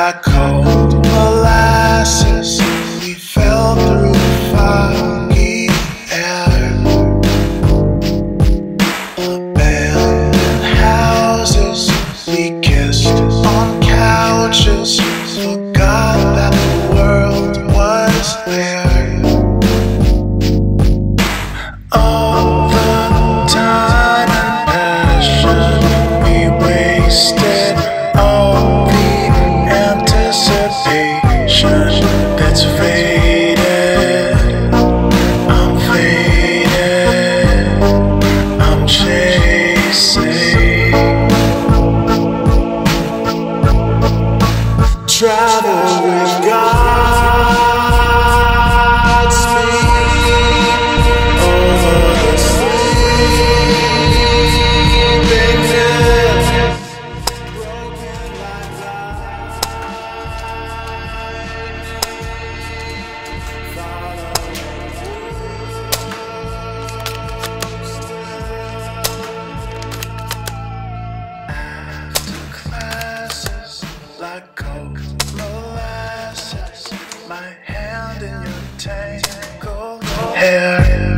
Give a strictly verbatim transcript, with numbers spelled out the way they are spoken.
like cold molasses. We fell through foggy air. Abandoned houses, we kissed on couches. Forgot that the world was there. All the time and passion we wasted, all the anticipation that's faded. I'm faded, I'm chasing. Travel with God. Like cold molasses, my hand in your tangled hair.